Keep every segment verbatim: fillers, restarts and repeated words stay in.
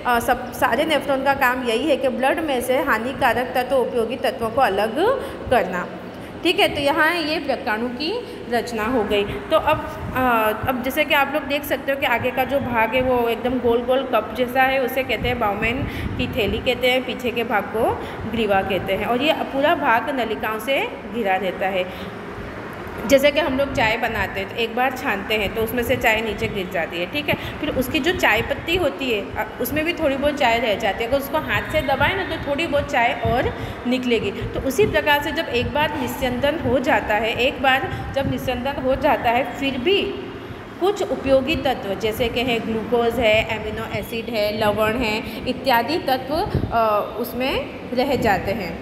आ, सब सारे नेफ्रॉन का काम यही है कि ब्लड में से हानिकारक तत्व उपयोगी तत्वों को अलग करना। ठीक है, तो यहाँ ये व्रकाणु की रचना हो गई। तो अब आ, अब जैसे कि आप लोग देख सकते हो कि आगे का जो भाग है वो एकदम गोल गोल कप जैसा है, उसे कहते हैं बाउमेन की थैली कहते हैं, पीछे के भाग को ग्रीवा कहते हैं, और ये पूरा भाग नलिकाओं से घिरा रहता है। जैसे कि हम लोग चाय बनाते हैं तो एक बार छानते हैं तो उसमें से चाय नीचे गिर जाती है, ठीक है, फिर उसकी जो चाय पत्ती होती है उसमें भी थोड़ी बहुत चाय रह जाती है, अगर उसको हाथ से दबाएं ना तो थोड़ी बहुत चाय और निकलेगी। तो उसी प्रकार से जब एक बार निस्यंदन हो जाता है, एक बार जब निस्यंदन हो जाता है फिर भी कुछ उपयोगी तत्व जैसे कि है ग्लूकोज है, एमिनो एसिड है, लवण है इत्यादि तत्व उसमें रह जाते हैं।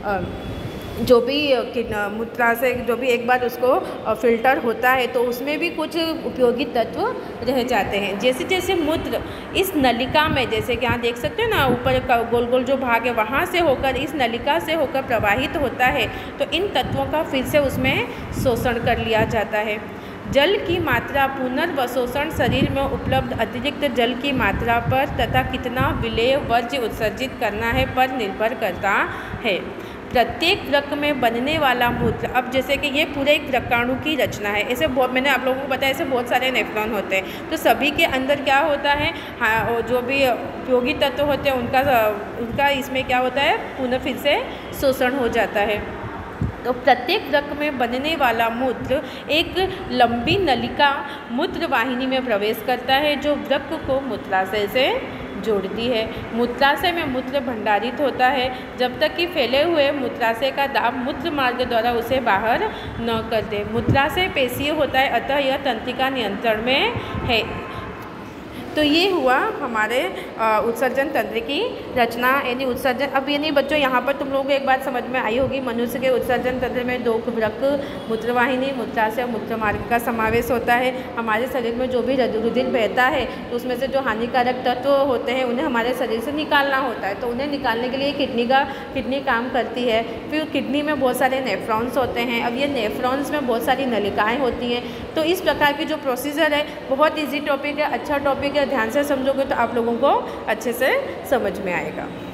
जो भी मूत्र से जो भी एक बार उसको फिल्टर होता है तो उसमें भी कुछ उपयोगी तत्व रह जाते हैं। जैसे जैसे मूत्र इस नलिका में, जैसे कि यहाँ देख सकते हैं ना ऊपर का गोल गोल जो भाग है वहाँ से होकर इस नलिका से होकर प्रवाहित होता है, तो इन तत्वों का फिर से उसमें शोषण कर लिया जाता है। जल की मात्रा पुनर्वशोषण शरीर में उपलब्ध अतिरिक्त जल की मात्रा पर तथा कितना विलेय वर्ज्य उत्सर्जित करना है पर निर्भर करता है। प्रत्येक वृक्क में बनने वाला मूत्र, अब जैसे कि ये पूरे एक व्रकाणु की रचना है, ऐसे बहुत मैंने आप लोगों को बताया ऐसे बहुत सारे नेफ्रॉन होते हैं, तो सभी के अंदर क्या होता है, हाँ जो भी उपयोगी तत्व होते हैं उनका उनका इसमें क्या होता है पुनः फिर से शोषण हो जाता है। तो प्रत्येक वृक्क में बनने वाला मूत्र एक लंबी नलिका मूत्र वाहिनी में प्रवेश करता है जो वृक्क को मूत्राशय से जोड़ती है। मूत्राशय में मूत्र भंडारित होता है जब तक कि फैले हुए मूत्राशय का दाब मूत्र मार्ग द्वारा उसे बाहर न कर दे। मूत्राशय पेशीय होता है, अतः यह तंत्रिका नियंत्रण में है। तो ये हुआ हमारे उत्सर्जन तंत्र की रचना, यानी उत्सर्जन। अब यानी बच्चों यहाँ पर तुम लोगों को एक बात समझ में आई होगी, मनुष्य के उत्सर्जन तंत्र में दो वृक्क, मूत्रवाहिनी, मूत्राशय और मूत्रमार्ग का समावेश होता है। हमारे शरीर में जो भी रुधिर बहता है तो उसमें से जो हानिकारक तत्व होते हैं उन्हें हमारे शरीर से निकालना होता है, तो उन्हें निकालने के लिए किडनी का किडनी काम करती है। फिर किडनी में बहुत सारे नेफ्रॉन्स होते हैं। अब ये नेफ्रॉन्स में बहुत सारी नलिकाएँ होती हैं। तो इस प्रकार की जो प्रोसीजर है बहुत ईजी टॉपिक है, अच्छा टॉपिक है, ध्यान से समझोगे तो आप लोगों को अच्छे से समझ में आएगा।